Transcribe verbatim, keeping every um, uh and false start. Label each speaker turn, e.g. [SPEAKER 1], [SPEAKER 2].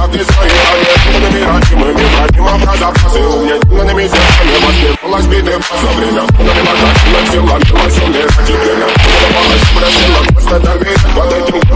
[SPEAKER 1] ты свои огни невыразимыми броним запасы. Угнетенными сердцами воспевалась биты за время. Унами магазинных силами лосюми затеплено. Улыбалась, просила, просто давить под этим